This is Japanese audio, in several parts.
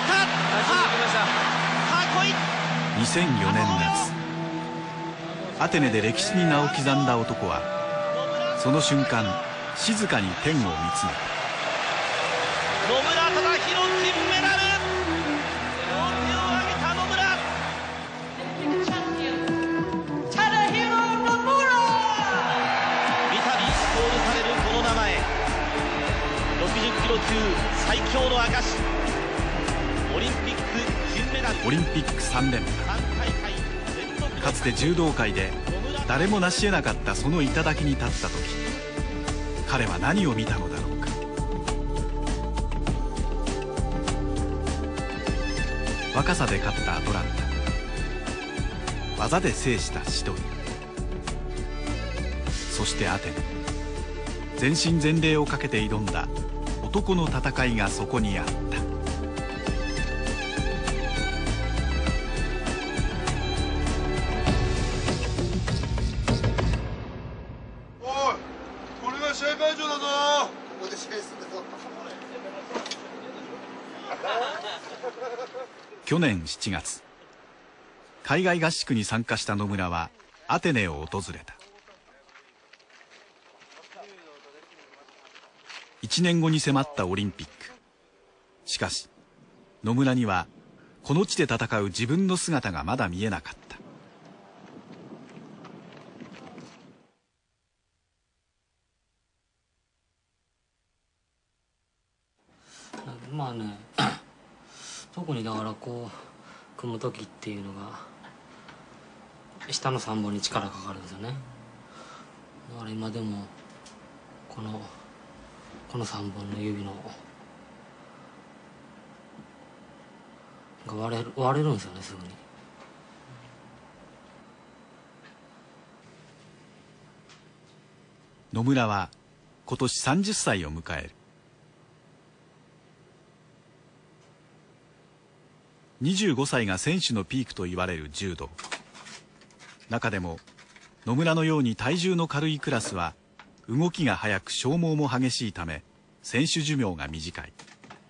2004年夏、アテネで歴史に名を刻んだ男はその瞬間静かに天を見つめた。 野村忠宏金メダル、両手を挙げた野村。三度コールされるこの名前、60キロ級最強の証、オリンピック金メダル、 オリンピック3連覇。かつて柔道界で誰も成し得なかったその頂に立った時、彼は何を見たのだろうか。若さで勝ったアトランタ、技で制したシドニー、そしてアテネ。全身全霊をかけて挑んだ男の戦いがそこにあった。去年7月、海外合宿に参加した野村はアテネを訪れた。1年後に迫ったオリンピック。しかし野村にはこの地で戦う自分の姿がまだ見えなかった。 まあね、特にだからこう組む時っていうのが下の3本に力かかるんですよね。だから今でもこの3本の指のが割れるんですよね、すぐに。 野村は今年30歳を迎える。25歳が選手のピークと言われる柔道。中でも野村のように体重の軽いクラスは動きが速く消耗も激しいため選手寿命が短い。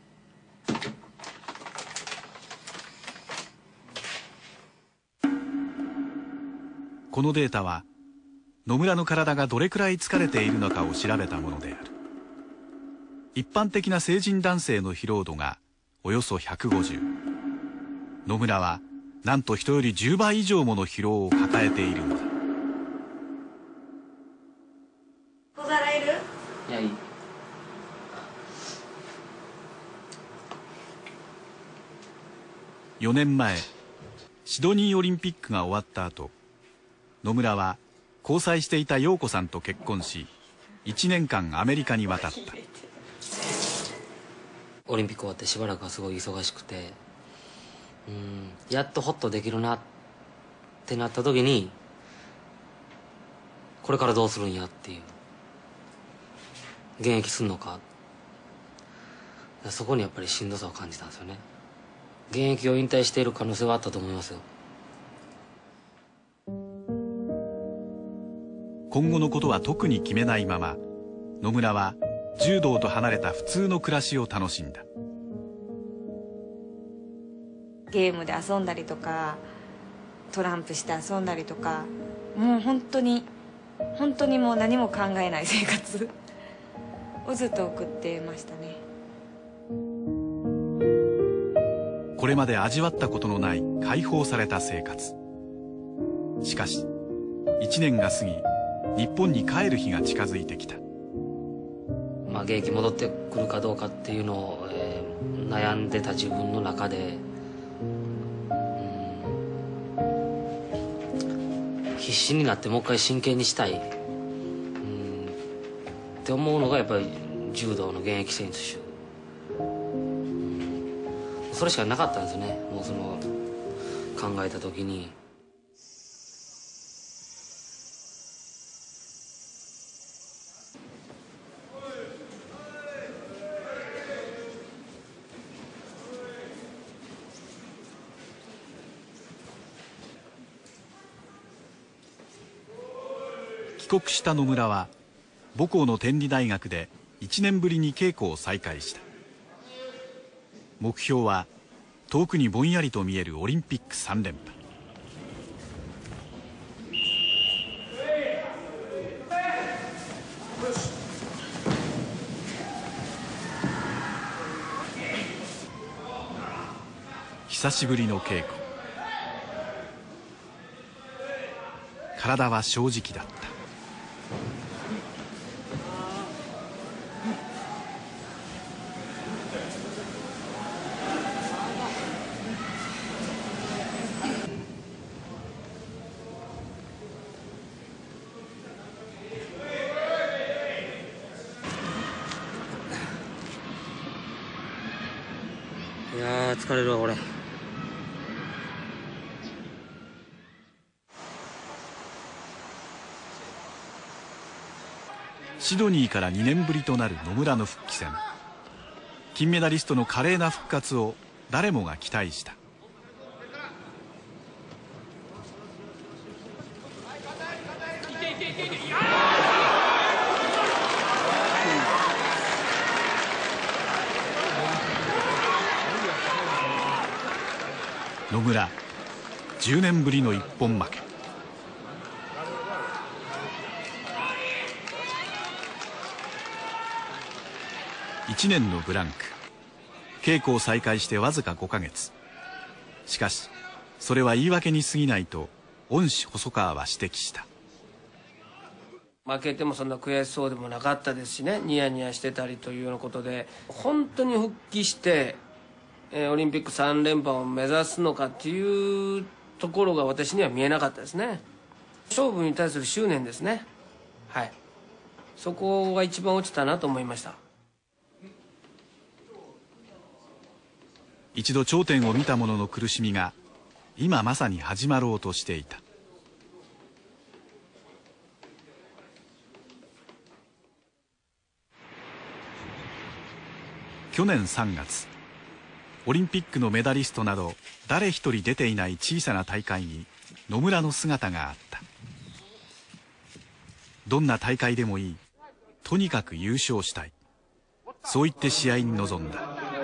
このデータは野村の体がどれくらい疲れているのかを調べたものである。一般的な成人男性の疲労度がおよそ150。野村はなんと人より10倍以上もの疲労を抱えているのだ。 小皿いる？ いや、いい。 4年前シドニーオリンピックが終わった後、野村は交際していた陽子さんと結婚し1年間アメリカに渡った。 オリンピック終わってしばらくはすごい忙しくて、やっとホッとできるなってなった時に、これからどうするんやっていう、現役すんのか、そこにやっぱりしんどさを感じたんですよね。現役を引退している可能性はあったと思いますよ。 今後のことは特に決めないまま野村は柔道と離れた普通の暮らしを楽しんだ。 ゲームで遊んだりとかトランプして遊んだりとか、もう本当にもう何も考えない生活をずっと送ってましたね。 これまで味わったことのない解放された生活。しかし1年が過ぎ日本に帰る日が近づいてきた。 現役戻ってくるかどうかっていうのを、悩んでた自分の中で、必死になってもう一回真剣にしたい、って思うのがやっぱり柔道の現役選手、それしかなかったんですよね。もうその考えた時に。 帰国した野村は母校の天理大学で1年ぶりに稽古を再開した。目標は遠くにぼんやりと見えるオリンピック3連覇。久しぶりの稽古。体は正直だった。 いやー疲れるわこれ。 シドニーから2年ぶりとなる野村の復帰戦。金メダリストの華麗な復活を誰もが期待した。野村、10年ぶりの一本負け。1年のブランク。稽古を再開してわずか5ヶ月。しかしそれは言い訳に過ぎないと恩師細川は指摘した。 負けてもそんな悔しそうでもなかったですしね、ニヤニヤしてたりというようなことで、本当に復帰してオリンピック3連覇を目指すのかっていうところが私には見えなかったですね。勝負に対する執念ですね。はい、そこが一番落ちたなと思いました。 一度頂点を見た者の苦しみが今まさに始まろうとしていた。去年3月、オリンピックのメダリストなど誰一人出ていない小さな大会に野村の姿があった。どんな大会でもいい、とにかく優勝したい、そう言って試合に臨んだ。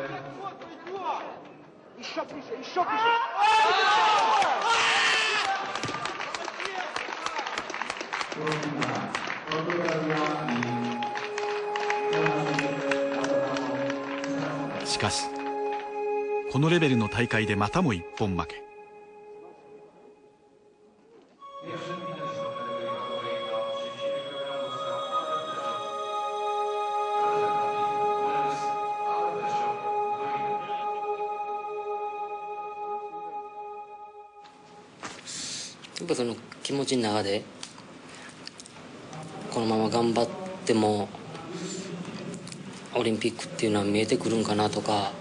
しかしこのレベルの大会でまたも一本負け。 やっぱその気持ちの中でこのまま頑張ってもオリンピックっていうのは見えてくるんかなとか、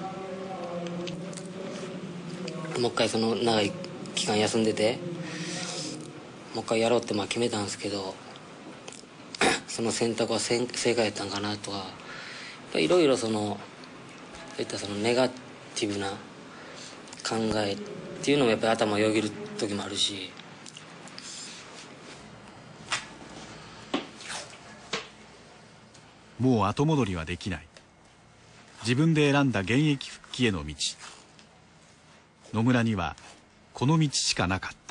もう一回その長い期間休んでてもう一回やろうって決めたんですけどその選択は正解やったんかなとか、いろいろそういったそのネガティブな考えっていうのもやっぱり頭をよぎる時もあるし。 もう後戻りはできない。自分で選んだ現役復帰への道。野村にはこの道しかなかった。